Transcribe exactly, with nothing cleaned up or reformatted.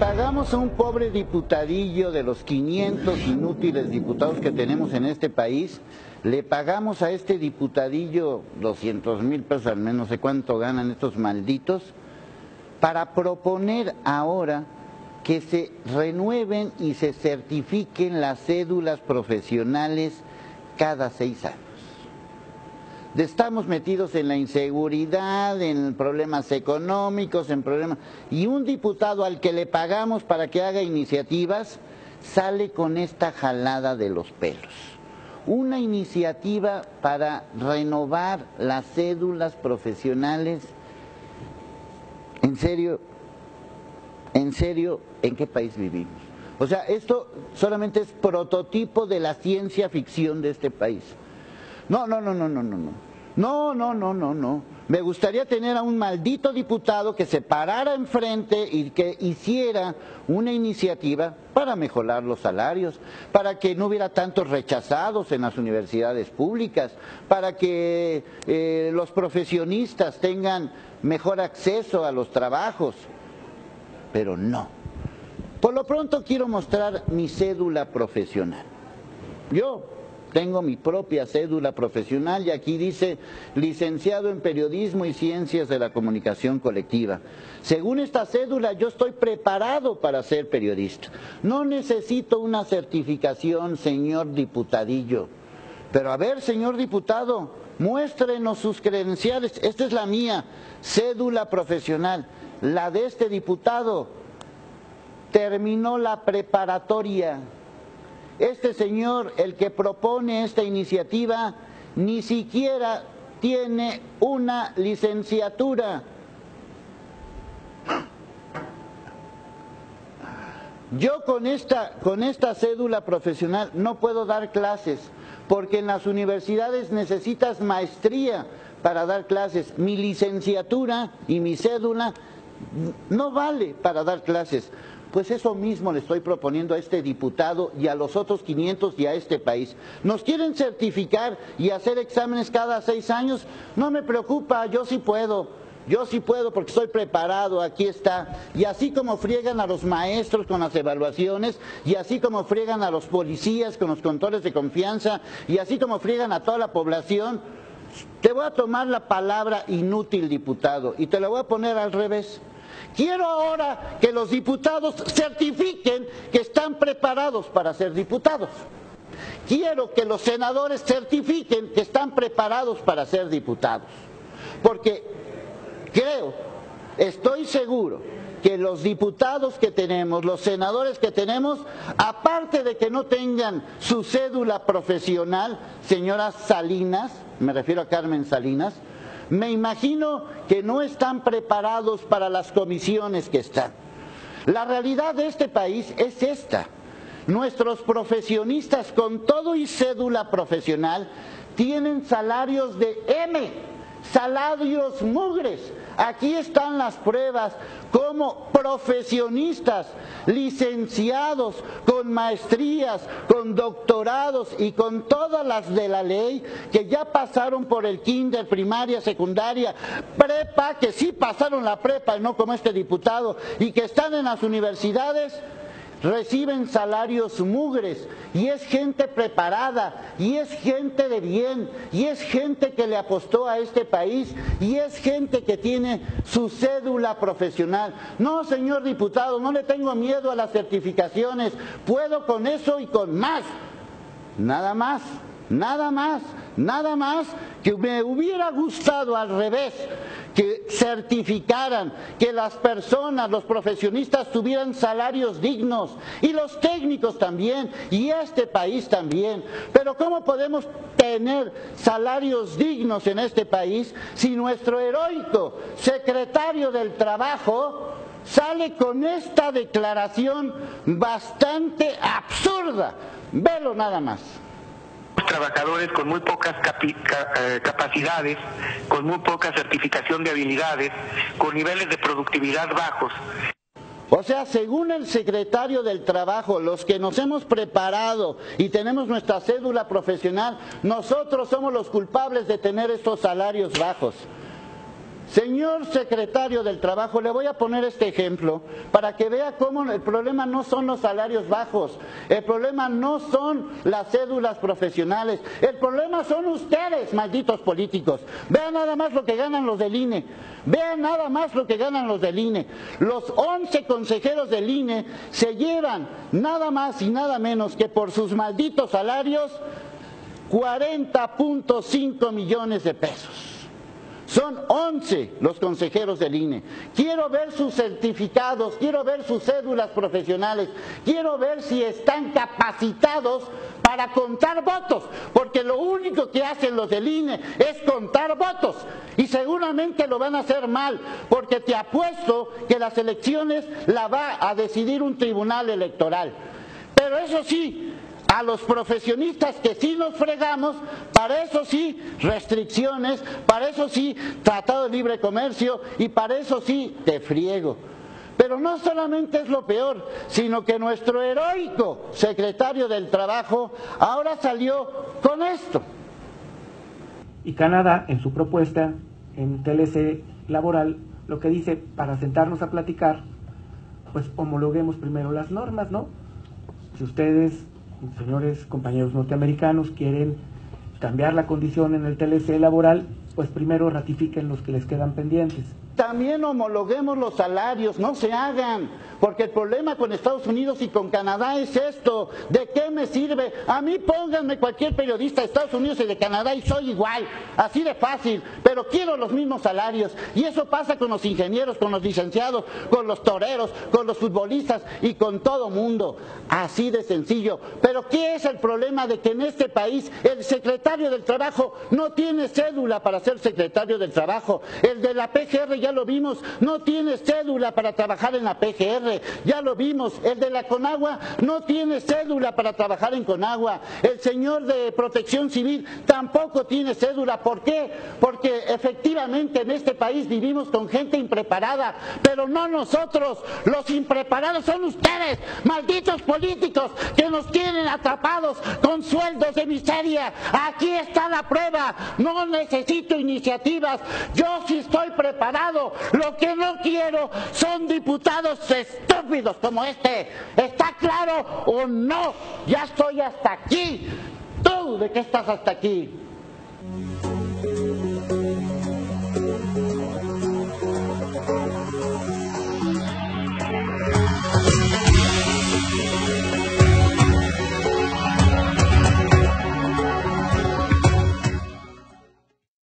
pagamos a un pobre diputadillo de los quinientos inútiles diputados que tenemos en este país, le pagamos a este diputadillo doscientos mil pesos al menos, no sé cuánto ganan estos malditos, para proponer ahora que se renueven y se certifiquen las cédulas profesionales cada seis años. Estamos metidos en la inseguridad, en problemas económicos, en problemas... Y un diputado al que le pagamos para que haga iniciativas, sale con esta jalada de los pelos. Una iniciativa para renovar las cédulas profesionales. En serio, en serio, ¿en qué país vivimos? O sea, esto solamente es prototipo de la ciencia ficción de este país. No, no, no, no, no, no, no. No, no, no, no, no. Me gustaría tener a un maldito diputado que se parara enfrente y que hiciera una iniciativa para mejorar los salarios, para que no hubiera tantos rechazados en las universidades públicas, para que eh, los profesionistas tengan mejor acceso a los trabajos. Pero no. Por lo pronto quiero mostrar mi cédula profesional. Yo tengo mi propia cédula profesional y aquí dice licenciado en Periodismo y Ciencias de la Comunicación Colectiva. Según esta cédula yo estoy preparado para ser periodista. No necesito una certificación, señor diputadillo. Pero a ver, señor diputado, muéstrenos sus credenciales. Esta es la mía, cédula profesional. La de este diputado terminó la preparatoria. Este señor, el que propone esta iniciativa, ni siquiera tiene una licenciatura. Yo con esta, con esta cédula profesional no puedo dar clases, porque en las universidades necesitas maestría para dar clases. Mi licenciatura y mi cédula no vale para dar clases. Pues eso mismo le estoy proponiendo a este diputado y a los otros quinientos y a este país. ¿Nos quieren certificar y hacer exámenes cada seis años? No me preocupa, yo sí puedo. Yo sí puedo porque estoy preparado, aquí está. Y así como friegan a los maestros con las evaluaciones, y así como friegan a los policías con los controles de confianza, y así como friegan a toda la población, te voy a tomar la palabra inútil, diputado, y te la voy a poner al revés. Quiero ahora que los diputados certifiquen que están preparados para ser diputados. Quiero que los senadores certifiquen que están preparados para ser diputados. Porque creo, estoy seguro que los diputados que tenemos, los senadores que tenemos, aparte de que no tengan su cédula profesional, señora Salinas, me refiero a Carmen Salinas, me imagino que no están preparados para las comisiones que están. La realidad de este país es esta. Nuestros profesionistas con todo y cédula profesional tienen salarios de M, salarios mugres. Aquí están las pruebas como profesionistas, licenciados, con maestrías, con doctorados y con todas las de la ley, que ya pasaron por el kinder, primaria, secundaria, prepa, que sí pasaron la prepa y no como este diputado, y que están en las universidades, reciben salarios mugres, y es gente preparada, y es gente de bien, y es gente que le apostó a este país, y es gente que tiene su cédula profesional. No, señor diputado, no le tengo miedo a las certificaciones, puedo con eso y con más, nada más, nada más, nada más, que me hubiera gustado al revés, que certificaran que las personas, los profesionistas tuvieran salarios dignos, y los técnicos también, y este país también. Pero ¿cómo podemos tener salarios dignos en este país si nuestro heroico secretario del Trabajo sale con esta declaración bastante absurda? Velo nada más. Trabajadores con muy pocas capi, ca, eh, capacidades, con muy poca certificación de habilidades, con niveles de productividad bajos. O sea, según el secretario del Trabajo, los que nos hemos preparado y tenemos nuestra cédula profesional, nosotros somos los culpables de tener estos salarios bajos. Señor secretario del Trabajo, le voy a poner este ejemplo para que vea cómo el problema no son los salarios bajos, el problema no son las cédulas profesionales, el problema son ustedes, malditos políticos. Vean nada más lo que ganan los del I N E, vean nada más lo que ganan los del I N E. Los once consejeros del I N E se llevan nada más y nada menos que por sus malditos salarios cuarenta punto cinco millones de pesos. Son once los consejeros del I N E. Quiero ver sus certificados, quiero ver sus cédulas profesionales, quiero ver si están capacitados para contar votos, porque lo único que hacen los del I N E es contar votos, y seguramente lo van a hacer mal, porque te apuesto que las elecciones la va a decidir un tribunal electoral. Pero eso sí, a los profesionistas que sí nos fregamos, para eso sí restricciones, para eso sí tratado de libre comercio y para eso sí te friego. Pero no solamente es lo peor, sino que nuestro heroico secretario del Trabajo ahora salió con esto. Y Canadá, en su propuesta en T L C laboral, lo que dice, para sentarnos a platicar, pues homologuemos primero las normas, ¿no? Si ustedes, señores compañeros norteamericanos, quieren cambiar la condición en el T L C laboral, pues primero ratifiquen los que les quedan pendientes. También homologuemos los salarios, no se hagan, porque el problema con Estados Unidos y con Canadá es esto. ¿De qué me sirve? A mí pónganme cualquier periodista de Estados Unidos y de Canadá y soy igual, así de fácil, pero quiero los mismos salarios. Y eso pasa con los ingenieros, con los licenciados, con los toreros, con los futbolistas y con todo mundo, así de sencillo. Pero ¿qué es el problema de que en este país el secretario del Trabajo no tiene cédula para ser secretario del Trabajo? El de la P G R ya Ya lo vimos, no tiene cédula para trabajar en la P G R, ya lo vimos. El de la Conagua no tiene cédula para trabajar en Conagua. El señor de Protección Civil tampoco tiene cédula. ¿Por qué? Porque efectivamente en este país vivimos con gente impreparada, pero no nosotros. Los impreparados son ustedes, malditos políticos, que nos tienen atrapados con sueldos de miseria. Aquí está la prueba, no necesito iniciativas, yo sí estoy preparado. Lo que no quiero son diputados estúpidos como este. ¿Está claro o no? Ya estoy hasta aquí. ¿Tú de qué estás hasta aquí?